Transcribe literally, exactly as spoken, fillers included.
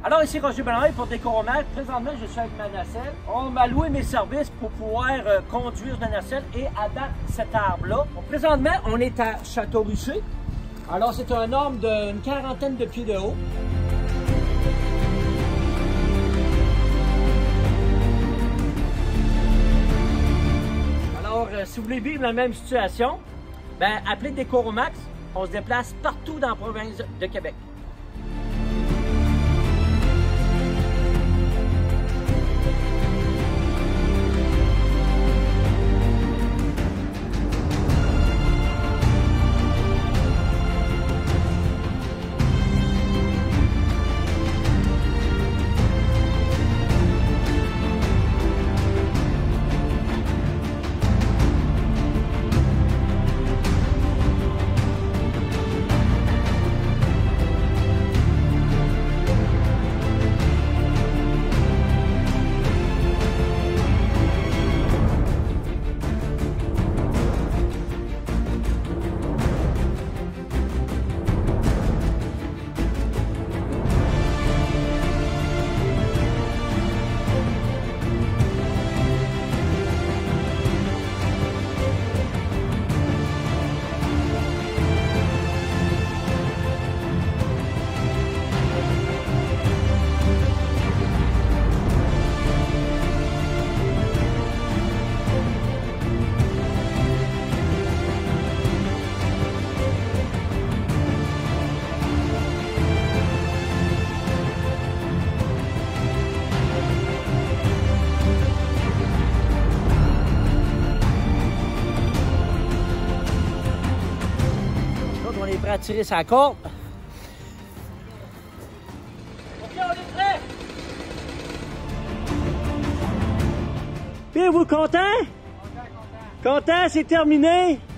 Alors ici Roger Benoît pour Décoromax. Présentement, je suis avec ma nacelle. On m'a loué mes services pour pouvoir euh, conduire la nacelle et à date cet arbre-là. Bon, présentement, on est à Château-Richer. Alors c'est un arbre d'une quarantaine de pieds de haut. Alors euh, si vous voulez vivre la même situation, ben appelez Décoromax. On se déplace partout dans la province de Québec. On est prêt à tirer sa corde. OK, on est prêt. Puis vous content? Content, content. Content, c'est terminé.